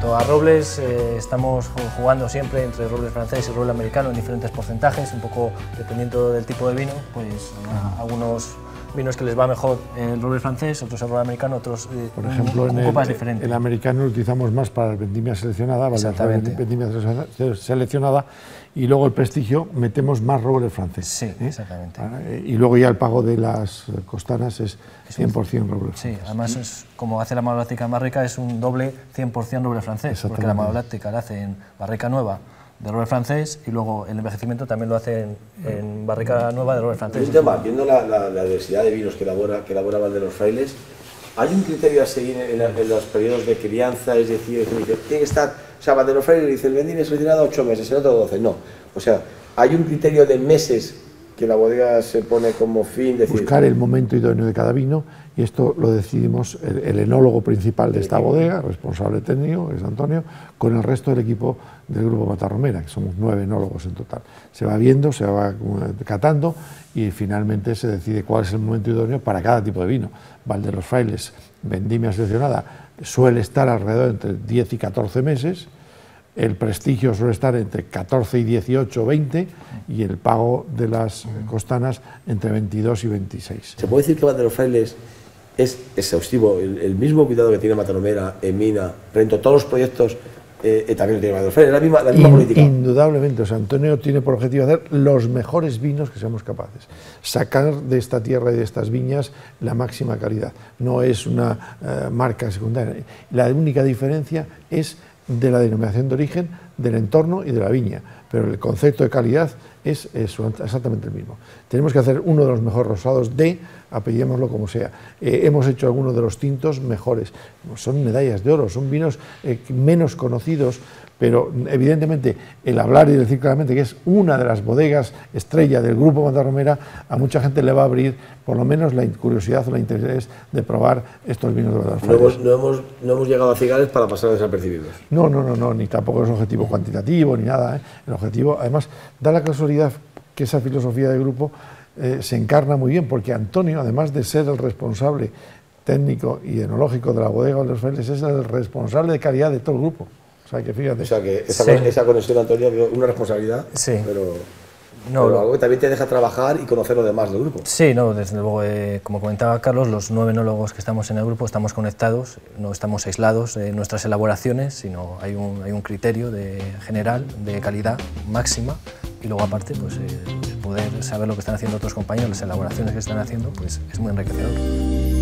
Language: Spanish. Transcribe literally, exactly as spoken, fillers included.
cuanto a robles, eh, estamos jugando siempre entre roble francés y roble americano en diferentes porcentajes, un poco dependiendo del tipo de vino, pues a, algunos vinos que les va mejor el roble francés, otros el roble americano, otros eh, por ejemplo, con en copas el, diferentes. El americano lo utilizamos más para la vendimia seleccionada, Exactamente. vendimia seleccionada, y luego el prestigio metemos más roble francés. Sí, ¿eh? exactamente. Y luego ya el pago de las costanas es cien por cien roble francés. Sí, además es, como hace la maloláctica en barrica, es un doble cien por cien roble francés, porque la maloláctica la hace en barrica nueva de roble francés y luego el envejecimiento también lo hace en, en barrica nueva de roble francés. Un tema, viendo la, la, la diversidad de vinos que elabora, que elabora Valderos Frailes, ¿hay un criterio a seguir en, la, en los periodos de crianza? Es decir, tiene que estar, o sea, Valderos Frailes dice el vendimia seleccionado ocho meses, el otro doce, no. O sea, ¿hay un criterio de meses que la bodega se pone como fin? Decir, buscar el momento idóneo de cada vino, y esto lo decidimos el, el enólogo principal de esta bodega, responsable técnico, es Antonio, con el resto del equipo del Grupo Matarromera, que somos nueve enólogos en total. Se va viendo, se va catando y finalmente se decide cuál es el momento idóneo para cada tipo de vino. Valderos Frailes, vendimia seleccionada, suele estar alrededor entre diez y catorce meses, el prestigio suele estar entre catorce y dieciocho o veinte, y el pago de las costanas entre veintidós y veintiséis. ¿Se puede decir que Valderos Frailes es exhaustivo, el, el mismo cuidado que tiene Matarromera, Emina, Rento, todos los proyectos eh, eh, también lo tiene Valderos Frailes, la misma, la misma In, política? Indudablemente, o sea, Antonio tiene por objetivo hacer los mejores vinos que seamos capaces, sacar de esta tierra y de estas viñas la máxima calidad. No es una uh, marca secundaria, la única diferencia es de la denominación de origen, del entorno y de la viña, pero el concepto de calidad es, es exactamente el mismo. Tenemos que hacer uno de los mejores rosados de, apellidémoslo como sea. Eh, hemos hecho algunos de los tintos mejores, son medallas de oro, son vinos eh, menos conocidos, pero evidentemente el hablar y decir claramente que es una de las bodegas estrella del Grupo Matarromera, a mucha gente le va a abrir por lo menos la curiosidad o la interés de probar estos vinos de Valderos Frailes. No hemos, no, hemos, no hemos llegado a Cigales para pasar desapercibidos. No, no, no, no, ni tampoco es un objetivo cuantitativo ni nada, ¿eh? El objetivo, además, da la casualidad que esa filosofía de grupo eh, se encarna muy bien, porque Antonio, además de ser el responsable técnico y enológico de la bodega Valderos Frailes, es el responsable de calidad de todo el grupo. O sea que fíjate. O sea que esa, sí. esa conexión, Antonio, es una responsabilidad, sí. pero, no, pero lo... algo que también te deja trabajar y conocer lo demás del grupo. Sí, no, desde luego, eh, como comentaba Carlos, los nueve enólogos que estamos en el grupo estamos conectados, no estamos aislados de nuestras elaboraciones, sino hay un, hay un criterio de, general de calidad máxima, y luego aparte pues, eh, el poder saber lo que están haciendo otros compañeros, las elaboraciones que están haciendo, pues es muy enriquecedor.